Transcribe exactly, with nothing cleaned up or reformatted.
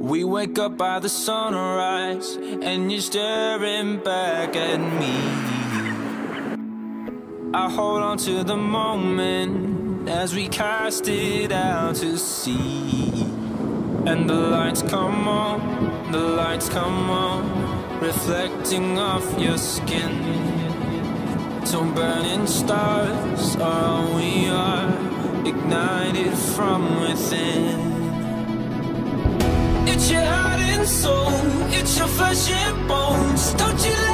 We wake up by the sunrise, and you're staring back at me. I hold on to the moment as we cast it out to sea. And the lights come on, the lights come on, reflecting off your skin. So burning stars are all we are, ignited from within. It's your heart and soul, it's your flesh and bones. Don't you let